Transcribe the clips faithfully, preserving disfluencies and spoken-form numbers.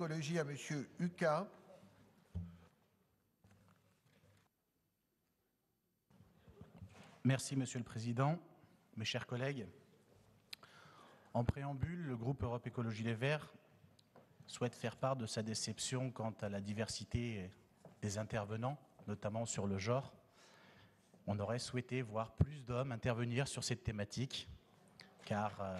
Écologie à Monsieur Hucquat. Merci Monsieur le Président, mes chers collègues. En préambule, le groupe Europe Écologie Les Verts souhaite faire part de sa déception quant à la diversité des intervenants, notamment sur le genre. On aurait souhaité voir plus d'hommes intervenir sur cette thématique, car, euh,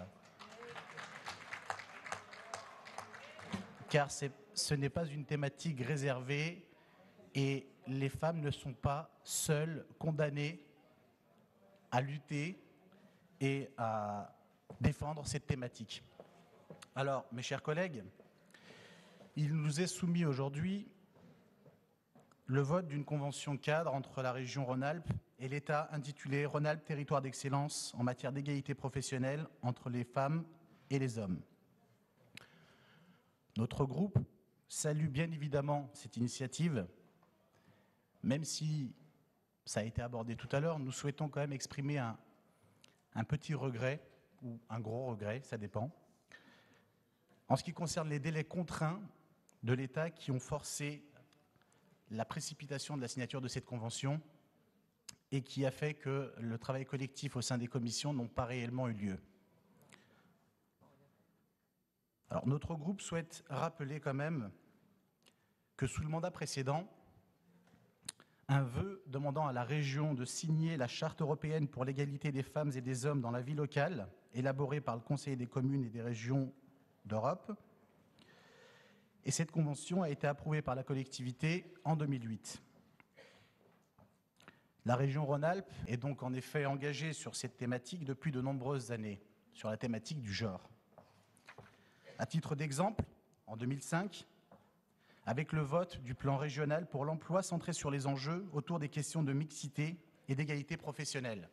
car ce n'est pas une thématique réservée et les femmes ne sont pas seules condamnées à lutter et à défendre cette thématique. Alors, mes chers collègues, il nous est soumis aujourd'hui le vote d'une convention cadre entre la région Rhône-Alpes et l'État intitulée Rhône-Alpes Territoire d'excellence en matière d'égalité professionnelle entre les femmes et les hommes. Notre groupe salue bien évidemment cette initiative, même si ça a été abordé tout à l'heure, nous souhaitons quand même exprimer un, un petit regret, ou un gros regret, ça dépend, en ce qui concerne les délais contraints de l'État qui ont forcé la précipitation de la signature de cette convention et qui a fait que le travail collectif au sein des commissions n'a pas réellement eu lieu. Alors, notre groupe souhaite rappeler quand même que sous le mandat précédent, un vœu demandant à la région de signer la Charte européenne pour l'égalité des femmes et des hommes dans la vie locale, élaborée par le Conseil des communes et des régions d'Europe. Et cette convention a été approuvée par la collectivité en deux mille huit. La région Rhône-Alpes est donc en effet engagée sur cette thématique depuis de nombreuses années, sur la thématique du genre. À titre d'exemple, en deux mille cinq, avec le vote du plan régional pour l'emploi centré sur les enjeux autour des questions de mixité et d'égalité professionnelle.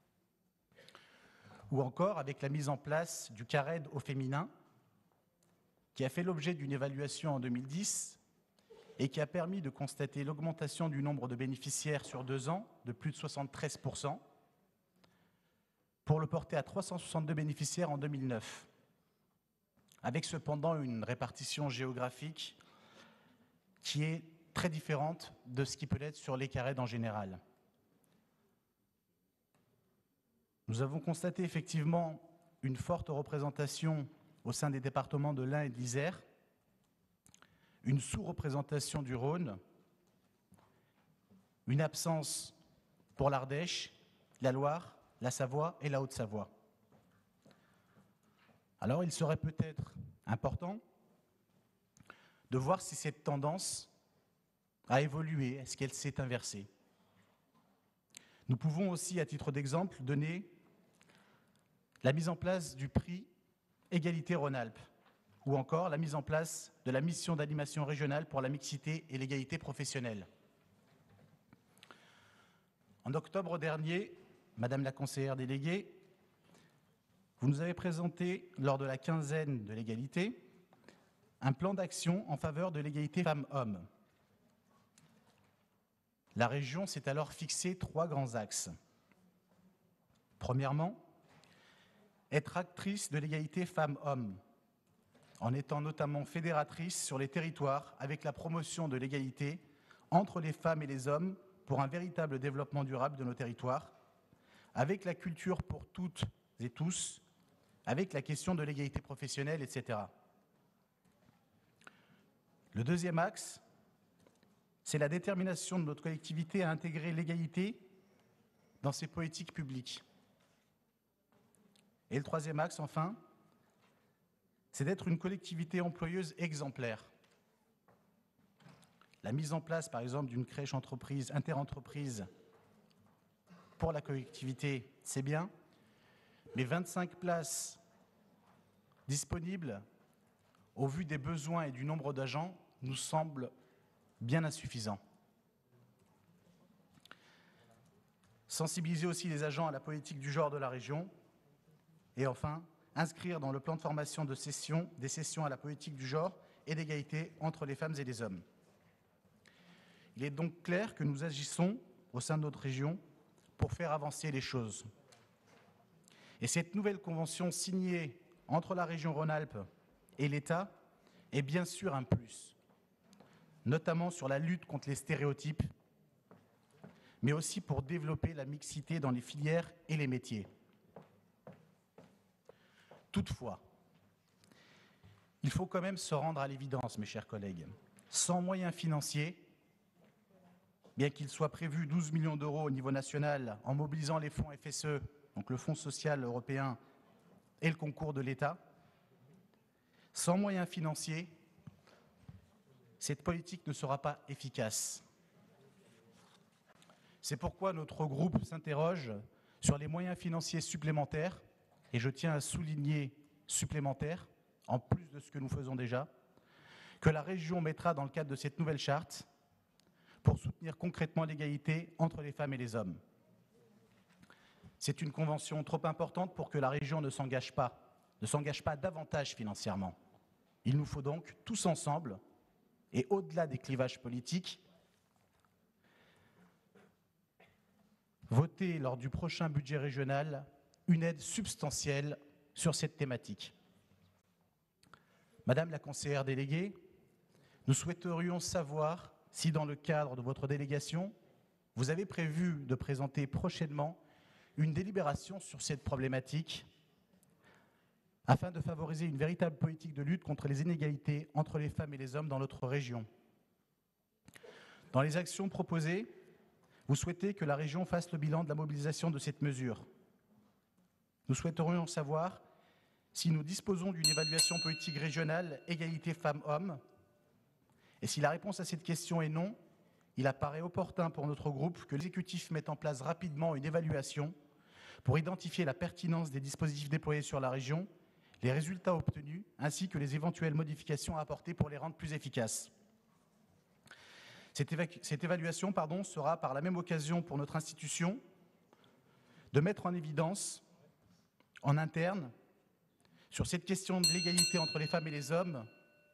Ou encore avec la mise en place du CARED au féminin, qui a fait l'objet d'une évaluation en deux mille dix et qui a permis de constater l'augmentation du nombre de bénéficiaires sur deux ans de plus de soixante-treize pour cent, pour le porter à trois cent soixante-deux bénéficiaires en deux mille neuf, avec cependant une répartition géographique qui est très différente de ce qui peut l'être sur les CARED en général. Nous avons constaté effectivement une forte représentation au sein des départements de l'Ain et de l'Isère, une sous-représentation du Rhône, une absence pour l'Ardèche, la Loire, la Savoie et la Haute-Savoie. Alors il serait peut-être important de voir si cette tendance a évolué, est-ce qu'elle s'est inversée. Nous pouvons aussi, à titre d'exemple, donner la mise en place du prix Égalité Rhône-Alpes, ou encore la mise en place de la mission d'animation régionale pour la mixité et l'égalité professionnelle. En octobre dernier, Madame la conseillère déléguée, vous nous avez présenté, lors de la quinzaine de l'égalité, un plan d'action en faveur de l'égalité femmes-hommes. La région s'est alors fixé trois grands axes. Premièrement, être actrice de l'égalité femmes-hommes, en étant notamment fédératrice sur les territoires avec la promotion de l'égalité entre les femmes et les hommes pour un véritable développement durable de nos territoires, avec la culture pour toutes et tous, avec la question de l'égalité professionnelle, et cetera. Le deuxième axe, c'est la détermination de notre collectivité à intégrer l'égalité dans ses politiques publiques. Et le troisième axe, enfin, c'est d'être une collectivité employeuse exemplaire. La mise en place, par exemple, d'une crèche entreprise, interentreprise pour la collectivité, c'est bien, mais vingt-cinq places disponibles au vu des besoins et du nombre d'agents nous semble bien insuffisant. Sensibiliser aussi les agents à la politique du genre de la région et enfin, inscrire dans le plan de formation de session des sessions à la politique du genre et d'égalité entre les femmes et les hommes. Il est donc clair que nous agissons au sein de notre région pour faire avancer les choses. Et cette nouvelle convention signée entre la région Rhône-Alpes et l'État est bien sûr un plus, notamment sur la lutte contre les stéréotypes, mais aussi pour développer la mixité dans les filières et les métiers. Toutefois, il faut quand même se rendre à l'évidence, mes chers collègues. Sans moyens financiers, bien qu'il soit prévu douze millions d'euros au niveau national en mobilisant les fonds F S E, donc le Fonds social européen et le concours de l'État, sans moyens financiers, cette politique ne sera pas efficace. C'est pourquoi notre groupe s'interroge sur les moyens financiers supplémentaires, et je tiens à souligner supplémentaires, en plus de ce que nous faisons déjà, que la région mettra dans le cadre de cette nouvelle charte pour soutenir concrètement l'égalité entre les femmes et les hommes. C'est une convention trop importante pour que la région ne s'engage pas, ne s'engage pas davantage financièrement. Il nous faut donc, tous ensemble, et au-delà des clivages politiques, voter lors du prochain budget régional une aide substantielle sur cette thématique. Madame la conseillère déléguée, nous souhaiterions savoir si, dans le cadre de votre délégation, vous avez prévu de présenter prochainement une délibération sur cette problématique afin de favoriser une véritable politique de lutte contre les inégalités entre les femmes et les hommes dans notre région. Dans les actions proposées, vous souhaitez que la région fasse le bilan de la mobilisation de cette mesure. Nous souhaiterions savoir si nous disposons d'une évaluation politique régionale égalité femmes-hommes. Et si la réponse à cette question est non, il apparaît opportun pour notre groupe que l'exécutif mette en place rapidement une évaluation pour identifier la pertinence des dispositifs déployés sur la région, les résultats obtenus, ainsi que les éventuelles modifications à apporter pour les rendre plus efficaces. Cette, évacu- cette évaluation pardon, sera par la même occasion pour notre institution de mettre en évidence en interne, sur cette question de l'égalité entre les femmes et les hommes,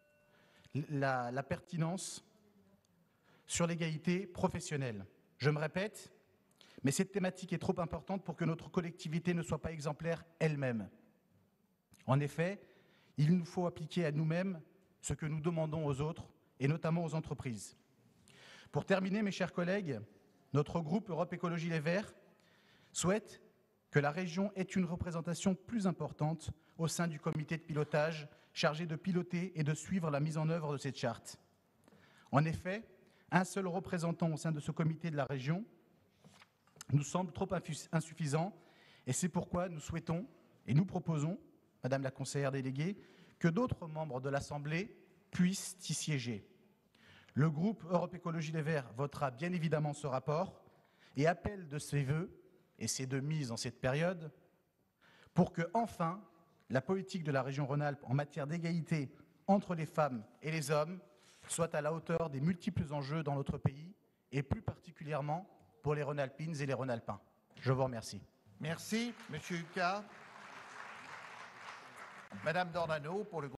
la, la pertinence sur l'égalité professionnelle. Je me répète, mais cette thématique est trop importante pour que notre collectivité ne soit pas exemplaire elle-même. En effet, il nous faut appliquer à nous-mêmes ce que nous demandons aux autres, et notamment aux entreprises. Pour terminer, mes chers collègues, notre groupe Europe Écologie Les Verts souhaite que la région ait une représentation plus importante au sein du comité de pilotage chargé de piloter et de suivre la mise en œuvre de cette charte. En effet, un seul représentant au sein de ce comité de la région nous semble trop insuffisant, et c'est pourquoi nous souhaitons et nous proposons, Madame la conseillère déléguée, que d'autres membres de l'Assemblée puissent y siéger. Le groupe Europe Écologie Les Verts votera bien évidemment ce rapport et appelle de ses vœux, et ses deux mises en cette période, pour que, enfin, la politique de la région Rhône-Alpes en matière d'égalité entre les femmes et les hommes soit à la hauteur des multiples enjeux dans notre pays, et plus particulièrement pour les Rhône-Alpines et les Rhône-Alpins. Je vous remercie. Merci, Monsieur Huchat. Madame Dornano, pour le groupe.